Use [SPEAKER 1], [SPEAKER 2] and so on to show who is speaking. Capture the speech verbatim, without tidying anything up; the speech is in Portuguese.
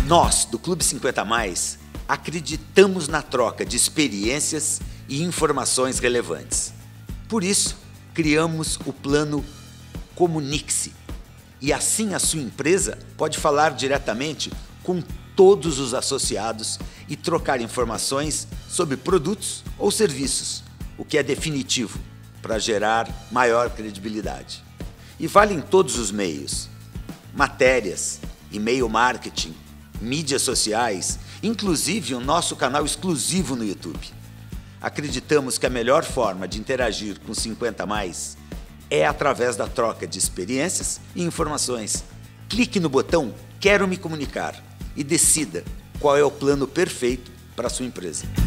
[SPEAKER 1] Nós, do Clube cinquenta mais, acreditamos na troca de experiências e informações relevantes. Por isso, criamos o plano Comunique-se. E assim a sua empresa pode falar diretamente com todos os associados e trocar informações sobre produtos ou serviços, o que é definitivo para gerar maior credibilidade. E vale em todos os meios: matérias, e-mail marketing, mídias sociais, inclusive o nosso canal exclusivo no YouTube. Acreditamos que a melhor forma de interagir com cinquenta mais é através da troca de experiências e informações. Clique no botão Quero me comunicar e decida qual é o plano perfeito para a sua empresa.